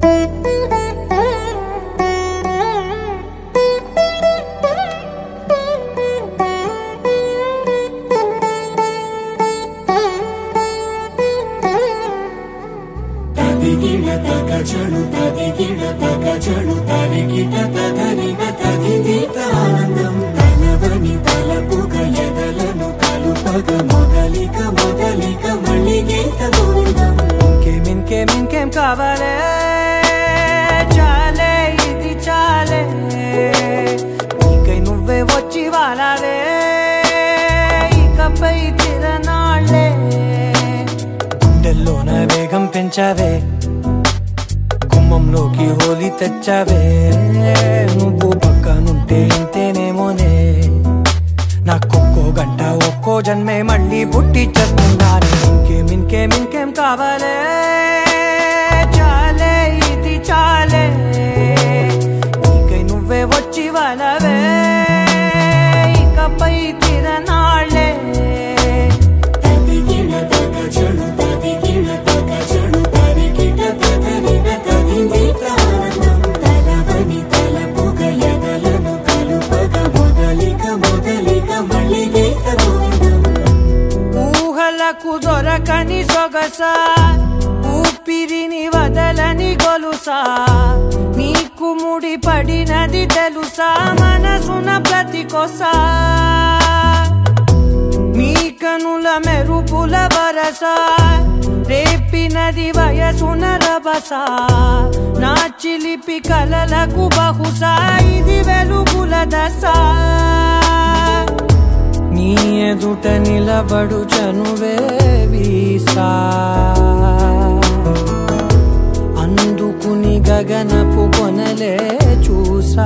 ఇంకేం కావాలే చాలే ఇది చాలే నీకై నువ్వే వచ్చి వాలావే ఇకపై తిరనాళ్ళే గుండెల్లోన వేగం పెంచావే గుమ్మంలోకి హోలీ తెచ్చావే నువ్వు పక్కనుంటే ఇంతేనేమోనే నాకొక్కో గంట ఒక్కో జన్మే మళ్ళీ పుట్టి చేస్తున్నాను ఇంకేం కావాలే చాలే ఇది చాలే నీకై నువ్వే వచ్చి వాలవే ఇకపై తిరనాళ్ళే ఊహలకు దొరకని సొగసా ఊపిరిని వదలని గొలుసా నీకు ముడి పడినది తెలుసా మనసున ప్రతి కొసా నీ కనుల మెరుపుల వరసా రేపినది వయసున రభసా నా చిలిపి కలలకు బహుశా ఇది వెలుగుల దశ నీ ఎదుట నిలబడు చనువే వీసా అందుకుని గగనపు కొనలే చూసా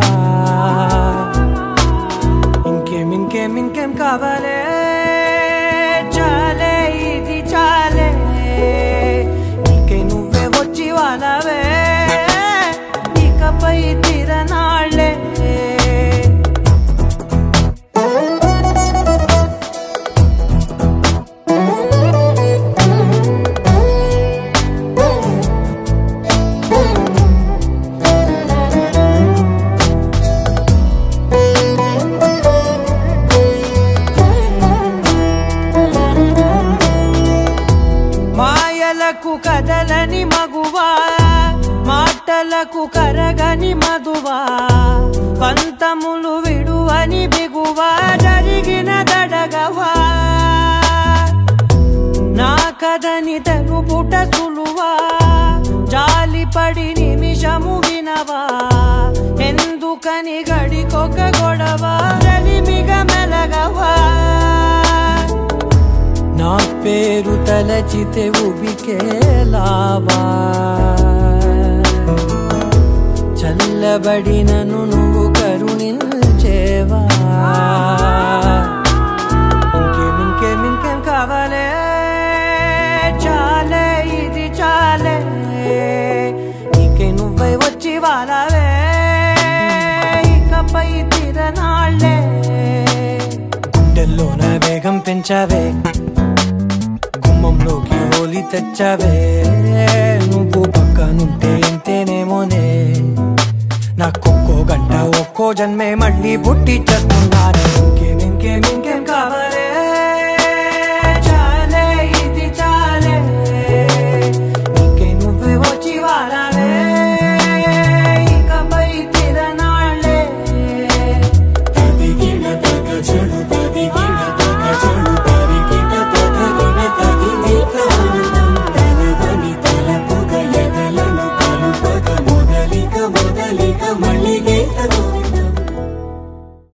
ఇంకేం కావాలే చాలే ఇది చాలే నీకై నువ్వే వచ్చి వాలవే ఇకపై తిరనాళ్ళే మాయలకు కదలని మగువా మాటలకు కరగని మధువా పంతములు విడువని బిగువా జరిగిన దడగవా నా కదని తెలుపుట సులువా జాలిపడి నిమిషము వినవా ఎందుకని గడికొక గొడవ రలిమిగ మెలగవా నా పేరు తలచితే ఉబికేలావా చల్లబడినను నువ్వు కరుణించేవా ఇంకేం కావాలే చాలే ఇది చాలే నీకై నువ్వై వచ్చి వాలవే ఇకపై తిరనాళ్ళే గుండెల్లోన వేగం పెంచావే గుమ్మంలోకి హోలీ తెచ్చావే నువ్వు పక్కనుంటే ఇంతేనేమోనే నాకొక్కో గంట ఒక్కో జన్మే మళ్ళీ పుట్టి చేస్తున్నా